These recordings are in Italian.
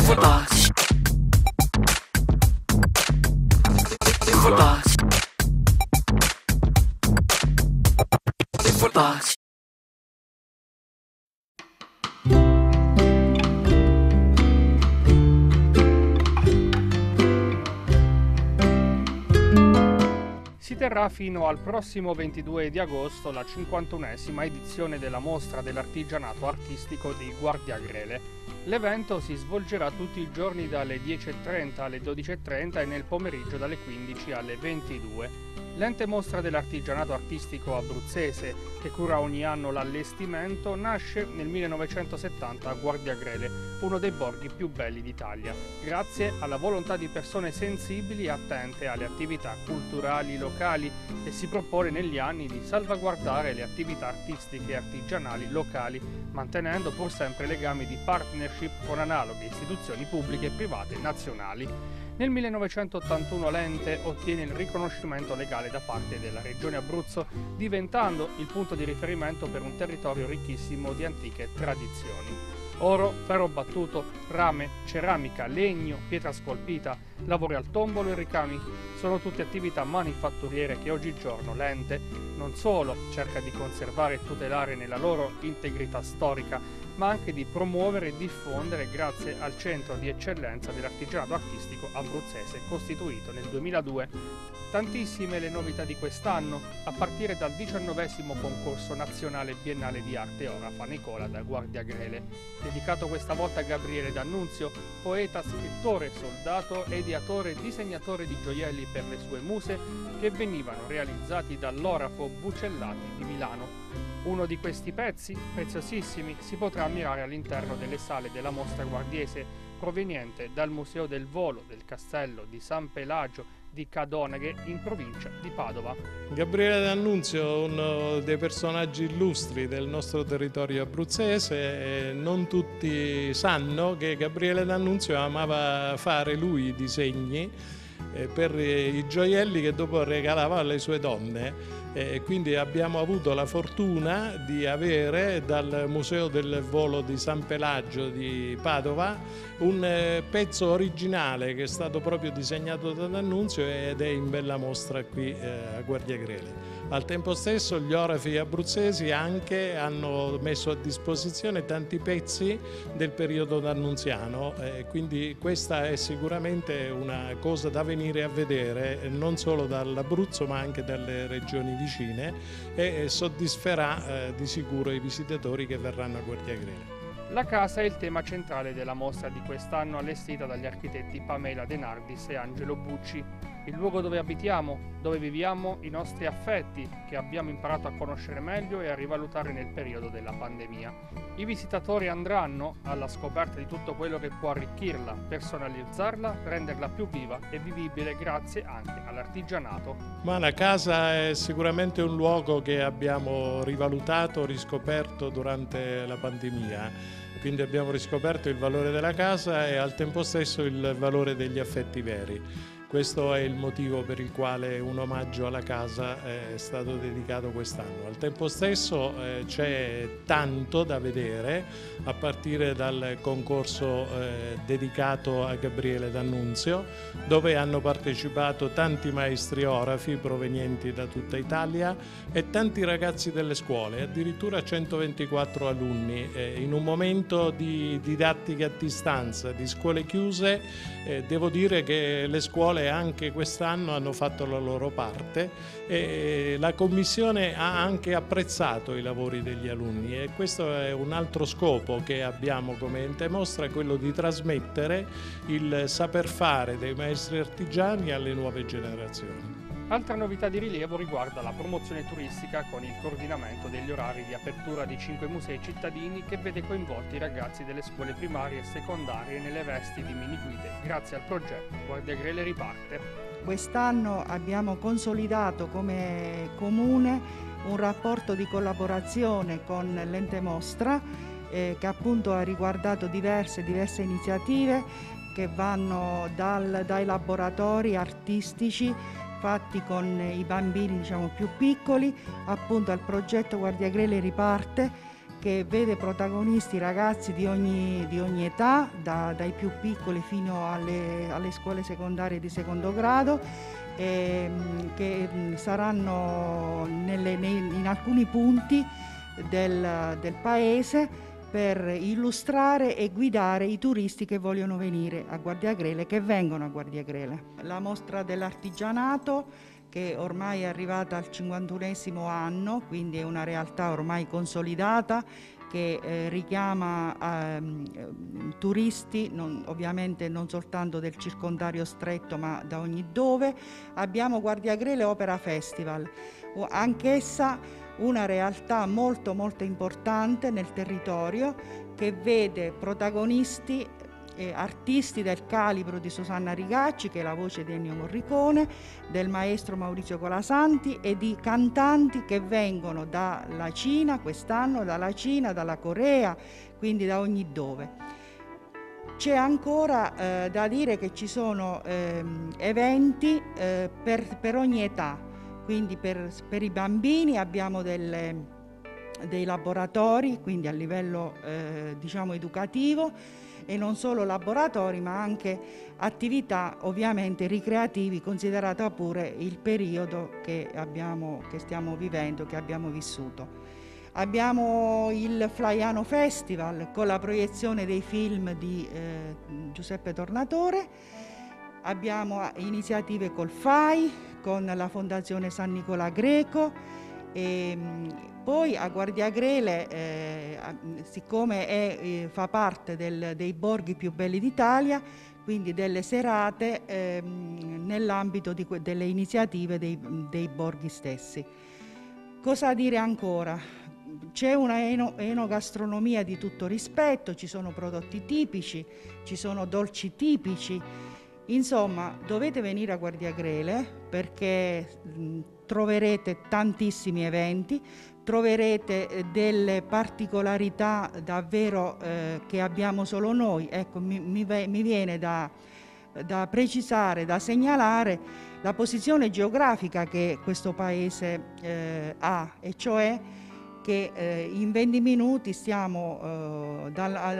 Footbox. Footbox. Footbox. Si terrà fino al prossimo 22 di agosto la 51esima edizione della mostra dell'artigianato artistico di Guardiagrele. L'evento si svolgerà tutti i giorni dalle 10:30 alle 12:30 e nel pomeriggio dalle 15 alle 22. L'ente mostra dell'artigianato artistico abruzzese, che cura ogni anno l'allestimento, nasce nel 1970 a Guardiagrele, uno dei borghi più belli d'Italia, grazie alla volontà di persone sensibili e attente alle attività culturali locali, e si propone negli anni di salvaguardare le attività artistiche e artigianali locali, mantenendo pur sempre legami di partnership con analoghe istituzioni pubbliche e private nazionali. Nel 1981 l'ente ottiene il riconoscimento legale da parte della Regione Abruzzo, diventando il punto di riferimento per un territorio ricchissimo di antiche tradizioni. Oro, ferro battuto, rame, ceramica, legno, pietra scolpita, lavori al tombolo e ricami sono tutte attività manifatturiere che oggigiorno l'ente non solo cerca di conservare e tutelare nella loro integrità storica, ma anche di promuovere e diffondere grazie al Centro di Eccellenza dell'Artigianato Artistico Abruzzese, costituito nel 2002. Tantissime le novità di quest'anno, a partire dal 19° concorso nazionale biennale di arte Orafa Nicola da Guardiagrele, dedicato questa volta a Gabriele D'Annunzio, poeta, scrittore, soldato, ideatore e disegnatore di gioielli per le sue muse, che venivano realizzati dall'Orafo Bucellati di Milano. Uno di questi pezzi, preziosissimi, si potrà ammirare all'interno delle sale della mostra guardiese, proveniente dal Museo del Volo del Castello di San Pelagio di Cadoneghe, in provincia di Padova. Gabriele D'Annunzio è uno dei personaggi illustri del nostro territorio abruzzese, e non tutti sanno che Gabriele D'Annunzio amava fare lui i disegni per i gioielli che dopo regalava alle sue donne. Quindi abbiamo avuto la fortuna di avere dal Museo del Volo di San Pelagio di Padova un pezzo originale che è stato proprio disegnato da D'Annunzio ed è in bella mostra qui a Guardiagrele. Al tempo stesso gli orafi abruzzesi anche hanno messo a disposizione tanti pezzi del periodo d'annunziano, quindi questa è sicuramente una cosa da venire a vedere non solo dall'Abruzzo ma anche dalle regioni vicine, e soddisferà di sicuro i visitatori che verranno a Guardiagrele. La casa è il tema centrale della mostra di quest'anno, allestita dagli architetti Pamela De Nardis e Angelo Bucci. Il luogo dove abitiamo, dove viviamo i nostri affetti, che abbiamo imparato a conoscere meglio e a rivalutare nel periodo della pandemia. I visitatori andranno alla scoperta di tutto quello che può arricchirla, personalizzarla, renderla più viva e vivibile grazie anche all'artigianato. Ma la casa è sicuramente un luogo che abbiamo rivalutato, riscoperto durante la pandemia. Quindi abbiamo riscoperto il valore della casa e al tempo stesso il valore degli affetti veri. Questo è il motivo per il quale un omaggio alla casa è stato dedicato quest'anno. Al tempo stesso c'è tanto da vedere, a partire dal concorso dedicato a Gabriele D'Annunzio, dove hanno partecipato tanti maestri orafi provenienti da tutta Italia e tanti ragazzi delle scuole, addirittura 124 alunni. In un momento di didattica a distanza, di scuole chiuse, devo dire che le scuole anche quest'anno hanno fatto la loro parte e la commissione ha anche apprezzato i lavori degli alunni, e questo è un altro scopo che abbiamo come ente mostra, quello di trasmettere il saper fare dei maestri artigiani alle nuove generazioni. Altra novità di rilievo riguarda la promozione turistica con il coordinamento degli orari di apertura di 5 musei cittadini, che vede coinvolti i ragazzi delle scuole primarie e secondarie nelle vesti di mini guide grazie al progetto Guardiagrele Riparte. Quest'anno abbiamo consolidato come comune un rapporto di collaborazione con l'ente mostra che appunto ha riguardato diverse iniziative che vanno dai laboratori artistici fatti con i bambini più piccoli, appunto al progetto Guardiagrele Riparte, che vede protagonisti ragazzi di ogni età, dai più piccoli fino alle scuole secondarie di secondo grado, che saranno in alcuni punti del paese per illustrare e guidare i turisti che vogliono venire a Guardiagrele, che vengono a Guardiagrele. La mostra dell'artigianato, che ormai è arrivata al 51esimo anno, quindi è una realtà ormai consolidata che richiama turisti, ovviamente non soltanto del circondario stretto, ma da ogni dove. Abbiamo Guardiagrele Opera Festival, anch'essa una realtà molto molto importante nel territorio, che vede protagonisti artisti del calibro di Susanna Rigacci, che è la voce di Ennio Morricone, del maestro Maurizio Colasanti, e di cantanti che vengono dalla Cina quest'anno, dalla Cina, dalla Corea, quindi da ogni dove. C'è ancora da dire che ci sono eventi per ogni età, quindi per i bambini abbiamo dei laboratori, quindi a livello diciamo educativo, e non solo laboratori ma anche attività ovviamente ricreativi, considerata pure il periodo che stiamo vivendo, che abbiamo vissuto. Abbiamo il Flaiano Festival con la proiezione dei film di Giuseppe Tornatore, abbiamo iniziative col FAI, con la Fondazione San Nicola Greco, e poi a Guardiagrele, siccome fa parte dei borghi più belli d'Italia, quindi delle serate nell'ambito delle iniziative dei borghi stessi. Cosa dire ancora? C'è una enogastronomia di tutto rispetto, ci sono prodotti tipici, ci sono dolci tipici. Insomma, dovete venire a Guardiagrele perché troverete tantissimi eventi, troverete delle particolarità davvero che abbiamo solo noi. Ecco, mi viene da precisare, da segnalare la posizione geografica che questo paese ha, e cioè che in 20 minuti stiamo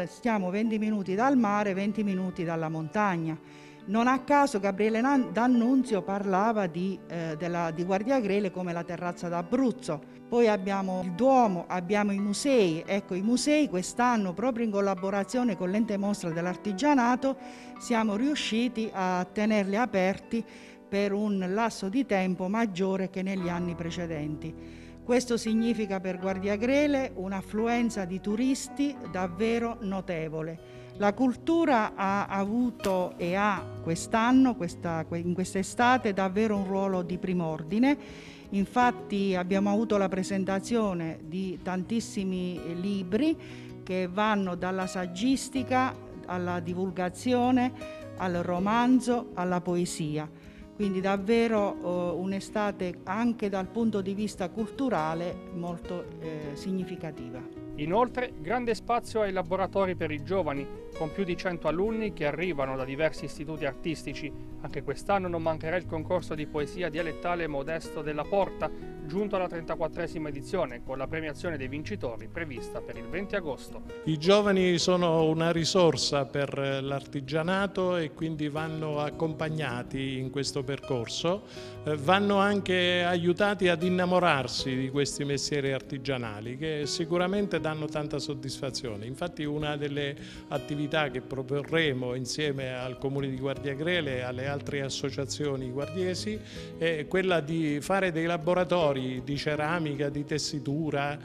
20 minuti dal mare, 20 minuti dalla montagna. Non a caso Gabriele D'Annunzio parlava di Guardiagrele come la terrazza d'Abruzzo. Poi abbiamo il Duomo, abbiamo i musei. Ecco, i musei quest'anno, proprio in collaborazione con l'Ente Mostra dell'Artigianato, siamo riusciti a tenerli aperti per un lasso di tempo maggiore che negli anni precedenti. Questo significa per Guardiagrele un'affluenza di turisti davvero notevole. La cultura ha avuto e ha quest'anno, in quest'estate, davvero un ruolo di prim'ordine. Infatti abbiamo avuto la presentazione di tantissimi libri che vanno dalla saggistica alla divulgazione, al romanzo, alla poesia. Quindi davvero un'estate anche dal punto di vista culturale molto significativa. Inoltre, grande spazio ai laboratori per i giovani, con più di 100 alunni che arrivano da diversi istituti artistici. Anche quest'anno non mancherà il concorso di poesia dialettale Modesto della Porta, giunto alla 34esima edizione, con la premiazione dei vincitori prevista per il 20 agosto. I giovani sono una risorsa per l'artigianato e quindi vanno accompagnati in questo percorso, vanno anche aiutati ad innamorarsi di questi mestieri artigianali che sicuramente danno tanta soddisfazione. Infatti una delle attività che proporremo insieme al Comune di Guardiagrele e alle altre associazioni guardiesi è quella di fare dei laboratori di ceramica, di tessitura,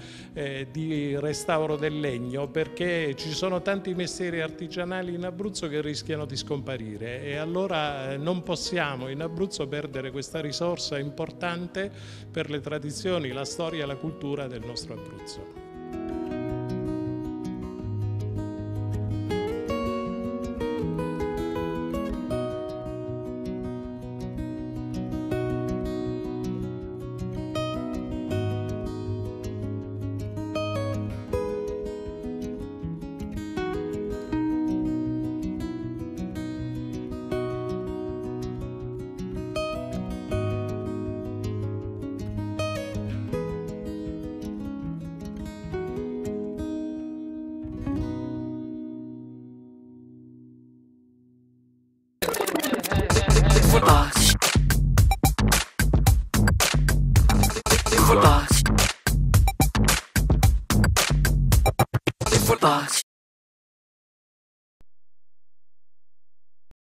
di restauro del legno, perché ci sono tanti mestieri artigianali in Abruzzo che rischiano di scomparire e allora non possiamo in Abruzzo perdere questa risorsa importante per le tradizioni, la storia e la cultura del nostro Abruzzo. Box. Box. Box.